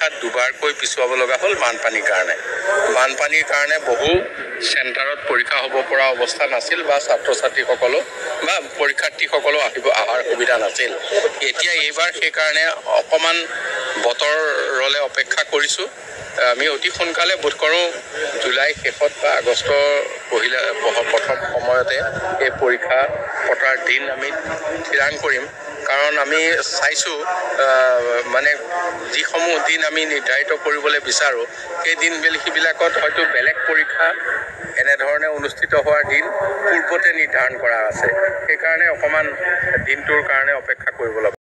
পৰীক্ষাত দুবাৰকৈ পিছুৱাব লগা হ'ল বানপানীৰ কাৰণে। বানপানীৰ কাৰণে বহু চেণ্টাৰত পৰীক্ষা হ'ব পৰা অৱস্থা নাছিল বা ছাত্ৰ-ছাত্ৰীসকলো বা পৰীক্ষাৰ্থীসকলো অহাৰ সুবিধা নাছিল। এতিয়া এইবাৰ সেইকাৰণে অকণমান বতৰলৈ অপেক্ষা কৰিছোঁ। আমি অতি সোনকালে বোধ কৰোঁ জুলাই শেষত বা আগষ্টৰ প্ৰথম সময়তে এই পৰীক্ষা পতাৰ দিন আমি থিৰাং কৰিম। কাৰণ আমি চাইছোঁ মানে যিসমূহ দিন আমি নিৰ্ধাৰিত কৰিবলৈ বিচাৰোঁ সেই দিনবিলাকত হয়তো বেলেগ পৰীক্ষা এনেধৰণে অনুষ্ঠিত হোৱাৰ দিন পূৰ্বতে নিৰ্ধাৰণ কৰা আছে। সেইকাৰণে অকণমান দিনটোৰ কাৰণে অপেক্ষা কৰিব লাগিব।